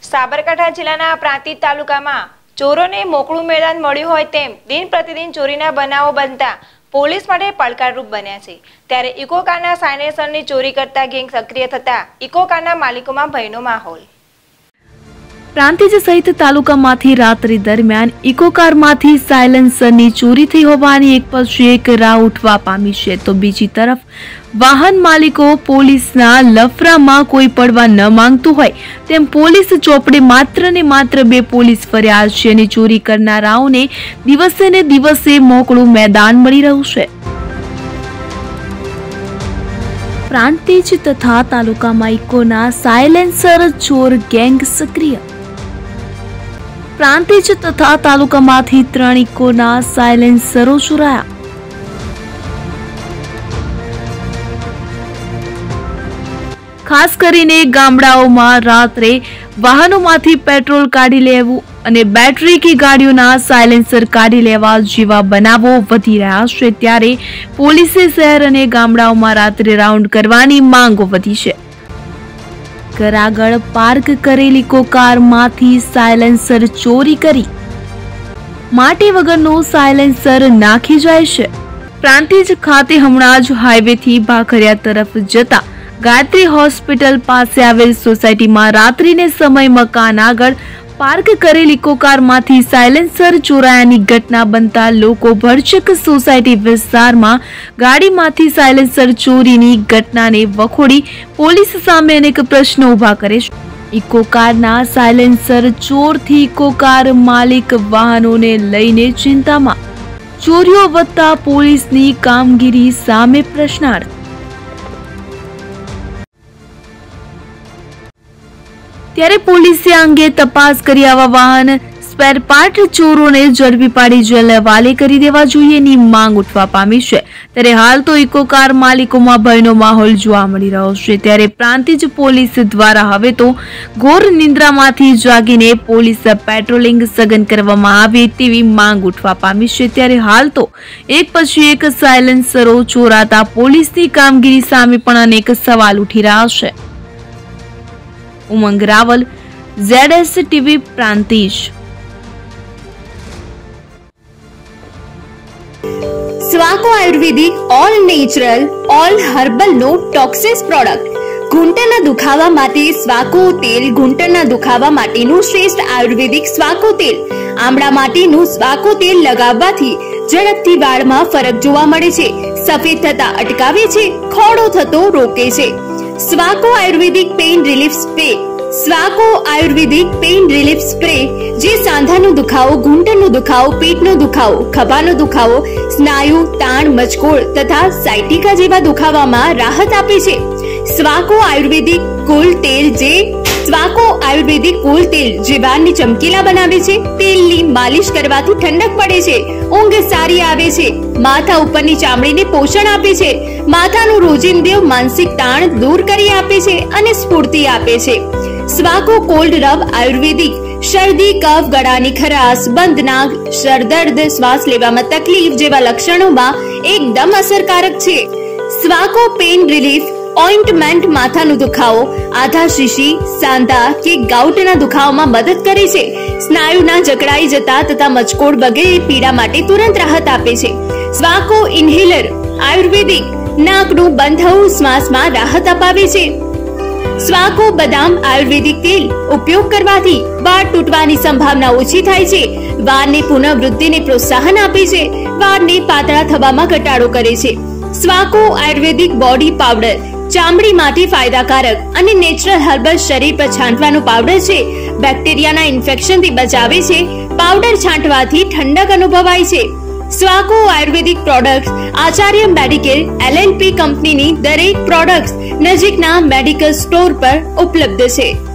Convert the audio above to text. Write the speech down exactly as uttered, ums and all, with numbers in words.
સાબરકાંઠા જિલ્લાના પ્રાંતિજ તાલુકામાં ચોરોને મોકળું મેદાન મળ્યું હોય તેમ દિન પ્રતિદિન ચોરીના બનાવો બનતા પોલીસ માટે પડકારરૂપ બન્યા છે। ત્યારે ઇકોકારના સાયલેન્સરની ચોરી કરતા ગેંગ સક્રિય થતા ઇકોકારના માલિકોમાં ભયનો માહોલ। પ્રાંતિજ સહિત તાલુકામાંથી રાત્રિ દરમિયાન ઇકોકારમાંથી સાયલેન્સરની ચોરી થઈ હોવાની એક પછી એક રાહ ઉઠવા પામી છે, તો બીજી તરફ વાહન માલિકો પોલીસના લફરામાં કોઈ પડવા ન માંગતું હોય તેમ પોલીસ ચોપડે માત્ર ને માત્ર બે પોલીસ ફરિયાદ છે અને ચોરી કરનારાઓને દિવસે ને દિવસે મોકળું મેદાન મળી રહ્યું છે। પ્રાંતિજ તથા તાલુકામાં ઇકોના સાયલેન્સર ચોર ગેંગ સક્રિય। પ્રાંતિજ તથા તાલુકામાંથી ત્રણ ઇકોના સાયલેન્સરો ચોરાયા। ખાસ કરીને ગામડાઓમાં રાત્રે વાહનોમાંથી પેટ્રોલ કાઢી લેવું અને બેટરી की ગાડીઓના સાયલેન્સર કાઢી લેવા જેવા બનાવો વધી રહ્યા છે। ત્યારે પોલીસે શહેર અને ગામડાઓમાં રાત્રે રાઉન્ડ કરવાની માંગ વધી છે। ઘર આગળ પાર્ક કરેલી ઇકોકારમાંથી સાયલેન્સર ચોરી કરી માટી વગરનું સાયલેન્સર નાખી જાય છે। પ્રાંતિજ ખાતે હમણાં જ હાઈવેથી ભાખરિયા તરફ જતા ગાયત્રી હોસ્પિટલ પાસે આવેલ સોસાયટીમાં રાત્રિને સમય મકાન આગળ પાર્ક કરેલ ઇકોકારમાંથી સાયલેન્સર ચોરાયાની ઘટના બનતા લોકો ભરચક સોસાયટી વિસ્તારમાં ગાડીમાંથી સાયલેન્સર ચોરીની ઘટનાને વખોડી પોલીસ સામે અનેક પ્રશ્નો ઉભા કરે છે। ઇકોકારના સાયલેન્સર ચોરથી ઇકોકાર માલિક વાહનોને લઈને ચિંતામાં, ચોરીઓ વધતા પોલીસની કામગીરી સામે પ્રશ્નાર્થ। ત્યારે પોલીસે આ અંગે તપાસ કરી આવા વાહન સ્પેર પાર્ટ ચોરોને ઝડપી પાડી જેલ હવાલે કરી દેવા જોઈએની માંગ ઉઠવા પામી છે। ત્યારે હાલ તો ઇકોકાર માલિકોમાં ભયનો માહોલ જોવા મળી રહ્યો છે। ત્યારે પ્રાંતિજ પોલીસ દ્વારા હવે તો ઘોર નિંદ્રામાંથી જાગીને પોલીસ પેટ્રોલિંગ સઘન કરવામાં આવે તેવી માંગ ઉઠવા પામી છે। ત્યારે હાલ તો એક પછી એક સાયલેન્સરો ચોરાતા પોલીસની કામગીરી સામે પણ અનેક સવાલ ઉઠી રહ્યા છે। Umang Rawal, Z S TV Prantij. Swaco Ayurvedic all natural all herbal no toxics product घूंटणना दुखावा माटे स्वाको तेल घूंटणना दुखावा माटेनु श्रेष्ठ आयुर्वेदिक स्वाको तेल आमड़ा माटेनु स्वाको तेल लगाववाथी झड़पथी वाळमां फरक जोवा मळे छे, सफेद थता अटकावे छे, खोड़ो थतो रोके छे। Swaco Ayurvedic pain relief spray Swaco Ayurvedic pain relief spray जे सांधानो दुखावो, घूंटणनो दुखावो, पेटनो दुखावो, खभानो दुखावो, स्नायु ताण मचकोड़ तथा साइटिका जेवा दुखावामां राहत आपे छे। स्वाको आयुर्वेदिक कूल तेल जे स्वाको आयुर्वेदिक कूल तेल जे वाळने चमकीला बनावे छे, तेलनी मालिश करवाथी ठंडक पड़े छे, ऊंघ सारी आवे छे, माथा उपरनी चामડીને પોષણ આપે છે, માથાનું રોજિંદુ માનસિક તાણ દૂર કરી આપે છે અને સ્ફૂર્તિ આપે છે। સ્વાકો કોલ્ડ રબ આયુર્વેદિક શરદી, કફ, ગળાની ખરાશ, બંધ નાક, સરદર્દ, શ્વાસ લેવામાં તકલીફ જેવા લક્ષણોમાં એકદમ અસરકારક છે। સ્વાકો પેન રિલીફ ઓઇન્ટમેન્ટ માથાનો દુખાવો, આધા શીશી, સાંધા કે ગાઉટના દુખાવામાં મદદ કરે છે, સ્નાયુના જકડાઈ જતા તથા મચકોડ વગેરે પીડા માટે તુરંત રાહત આપે છે। સ્વાકો ઇન્હેલર આયુર્વેદિક નાકનું બંધ થવું શ્વાસમાં રાહત અપાવે છે। સ્વાકો બદામ આયુર્વેદિક તેલ ઉપયોગ કરવાથી વાળ તૂટવાની સંભાવના ઓછી થાય છે, વાળની પુનઃવૃદ્ધિને પ્રોત્સાહન આપે છે, વાળને પાતળા થવામાં ઘટાડો કરે છે। સ્વાકો આયુર્વેદિક બોડી પાવડર ચામડી માટે ફાયદાકારક અને નેચરલ હર્બલ શરીર પર છાંટવાનો પાવડર છે, બેક્ટેરિયાના ઇન્ફેક્શનથી બચાવે છે, પાવડર છાંટવાથી ઠંડક અનુભવાય છે। Swaco Ayurvedic products Acharya medicare L L P કંપનીની દરેક પ્રોડક્ટ્સ નજીકના મેડિકલ સ્ટોર પર ઉપલબ્ધ છે।